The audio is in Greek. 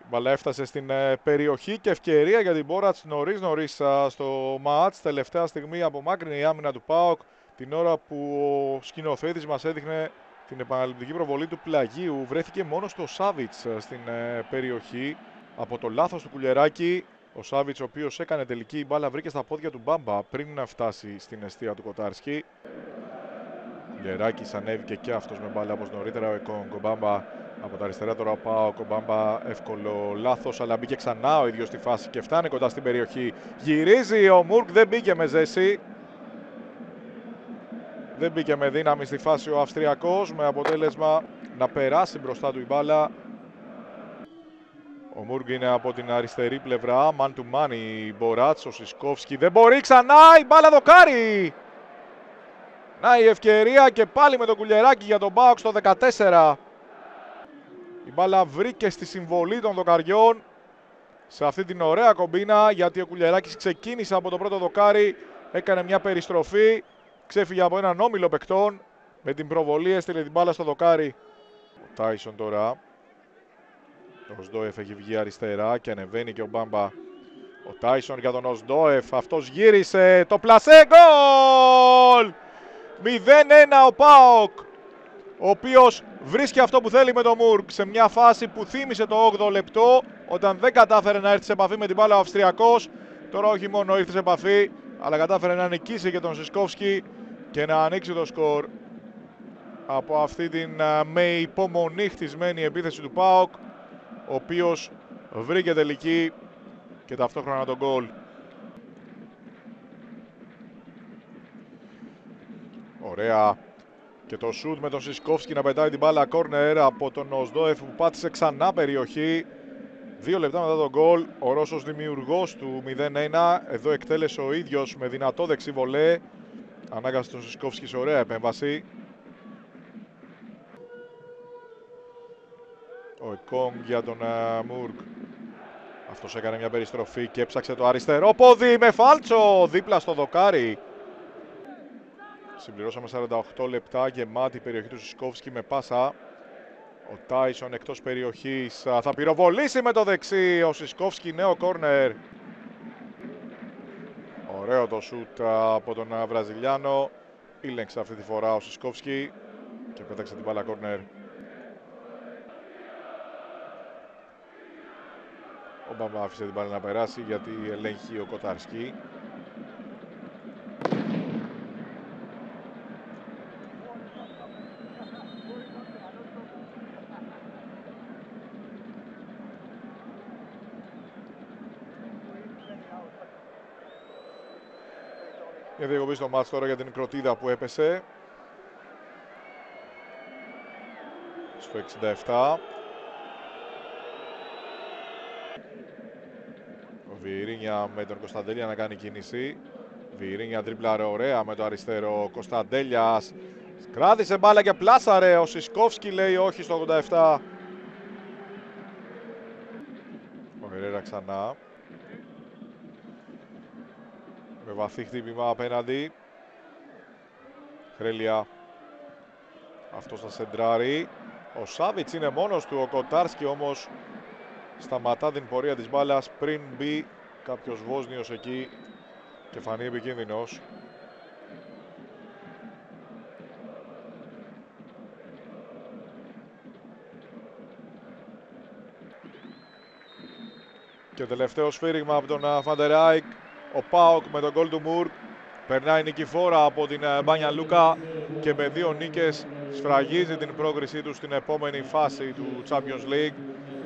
Μπαλά έφτασε στην περιοχή και ευκαιρία για την Μπόρατς νωρίς στο μάτς. Τελευταία στιγμή απομάκρυνε η άμυνα του ΠΑΟΚ την ώρα που ο σκηνοθέτης μας έδειχνε την επαναληπτική προβολή του Πλαγίου. Βρέθηκε μόνος του ο Σάβιτς στην περιοχή από το λάθος του Κουλιεράκη. Ο Σάβιτς, ο οποίος έκανε τελική, η μπάλα βρήκε στα πόδια του Μπάμπα πριν να φτάσει στην εστία του Κοτάρσκι. Κουλιεράκης ανέβηκε και αυτός με μπάλα όπως νωρίτερα ο Εκόνγκ. Ο Μπάμπα από τα αριστερά τώρα ο ΠΑΟΚ. Ο Μπάμπα εύκολο λάθος, αλλά μπήκε ξανά ο ίδιος στη φάση και φτάνει κοντά στην περιοχή. Γυρίζει ο Μουρκ, δεν μπήκε με ζέση. Δεν μπήκε με δύναμη στη φάση ο Αυστριακός, με αποτέλεσμα να περάσει μπροστά του η μπάλα. Ο Μουρκ είναι από την αριστερή πλευρά, man to man η Μποράτς. Ο Σισκόφσκι δεν μπορεί, ξανά η μπάλα δοκάρει. Να η ευκαιρία και πάλι με τον Κουλιεράκη για τον ΠΑΟΚ στο 14. Η μπάλα βρήκε στη συμβολή των δοκαριών σε αυτή την ωραία κομπίνα, γιατί ο Κουλιεράκης ξεκίνησε από το πρώτο δοκάρι, έκανε μια περιστροφή, ξέφυγε από έναν όμιλο παικτών, με την προβολή έστειλε την μπάλα στο δοκάρι. Ο Τάισον τώρα, ο Σντόεφ έχει βγει αριστερά και ανεβαίνει και ο Μπάμπα. Ο Τάισον για τον Οσντόεφ, αυτός γύρισε, το πλασέ, γκολ! 0-1 ο ΠΑΟΚ, ο οποίος βρίσκει αυτό που θέλει με τον Μουρκ σε μια φάση που θύμισε το 8ο λεπτό, όταν δεν κατάφερε να έρθει σε επαφή με την μπάλα ο Αυστριακός. Τώρα όχι μόνο ήρθε σε επαφή, αλλά κατάφερε να νικήσει και τον Σισκόφσκι και να ανοίξει το σκορ από αυτή την με υπομονή χτισμένη επίθεση του ΠΑΟΚ, ο οποίος βρήκε τελική και ταυτόχρονα τον γκολ. Ωραία. Και το σουτ με τον Σισκόφσκι να πετάει την μπάλα κόρνερ από τον Οσντόεφ που πάτησε ξανά περιοχή. 2 λεπτά μετά τον γκολ, ο Ρώσος δημιουργός του 0-1. Εδώ εκτέλεσε ο ίδιος με δυνατό δεξί βολέ. Ανάγκασε τον Σισκόφσκι σε ωραία επέμβαση. Ο Εκόνγκ για τον Μουρκ. Αυτός έκανε μια περιστροφή και έψαξε το αριστερό πόδι με φάλτσο δίπλα στο δοκάρι. Συμπληρώσαμε 48 λεπτά, γεμάτη η περιοχή του Σισκόφσκι με πάσα. Ο Τάισον εκτός περιοχής, θα πυροβολήσει με το δεξί ο Σισκόφσκι, νέο κόρνερ. Ωραίο το σουτ από τον Βραζιλιάνο. Ήλεγξε αυτή τη φορά ο Σισκόφσκι και πέταξε την μπάλα κόρνερ. Ο Μπαμπά άφησε την μπάλα να περάσει γιατί ελέγχει ο Κοτάρσκι. Μια διακοπή στο μάτς τώρα για την κροτίδα που έπεσε. Στο 67. Ο Βιερίνια με τον Κωνσταντέλια να κάνει κίνηση. Βιερίνια τρίπλαρε ωραία με το αριστερό. Κωνσταντέλιας κράτησε μπάλα και πλάσαρε. Ο Σισκόφσκι λέει όχι στο 87. Ο Ερέρα ξανά. Με βαθύ χτύπημα απέναντι. Χρέλια. Αυτός θα σεντράρει. Ο Σάβιτς είναι μόνος του. Ο Κοτάρσκι όμως σταματά την πορεία της μπάλας πριν μπει κάποιος Βόσνιος εκεί και φανεί επικίνδυνος. Και τελευταίο σφύριγμα από τον Φαντεράικ. Ο ΠΑΟΚ με τον γκολ του Μουρκ περνάει νικηφόρα από την Μπάνια Λούκα και με 2 νίκες σφραγίζει την πρόκρισή του στην επόμενη φάση του Champions League.